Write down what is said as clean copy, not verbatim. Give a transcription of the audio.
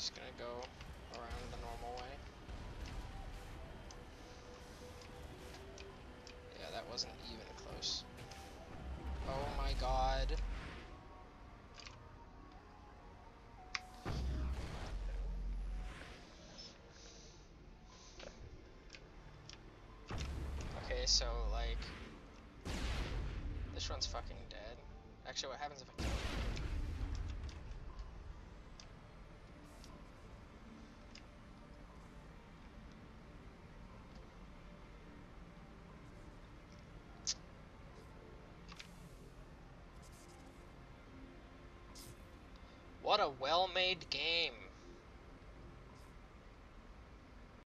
just gonna go around the normal way. Yeah, that wasn't even close. Oh my god. Okay, so, like, this one's fucking dead. Actually, what happens if I kill it? What a well-made game.